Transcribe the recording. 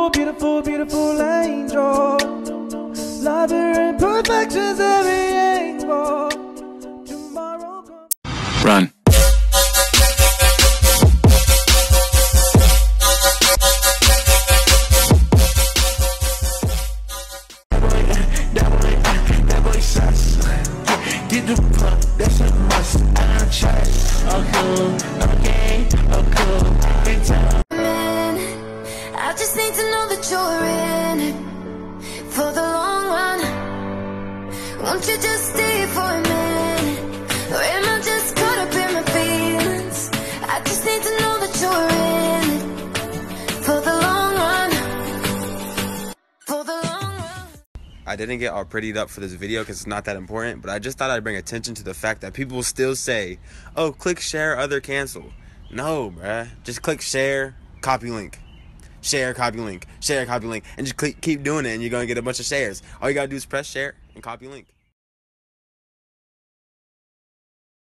beautiful, beautiful, beautiful angel. Love her imperfections, every angle. Tomorrow comes. Run. That boy sus. Get the pump, that's a must. I don't trust. Oh cool, okay, oh cool. Big time. I just need to know that you're in it for the long run. Won't you just stay for a minute? Or am I just caught up in my feelings? I just need to know that you're in it for the long run. For the long run. I didn't get all prettied up for this video because it's not that important, but I just thought I'd bring attention to the fact that people still say, oh, click share, other cancel. No, bruh. Just click share, copy link. Share, copy link. Share, copy link. And just keep doing it and you're going to get a bunch of shares. All you got to do is press share and copy link.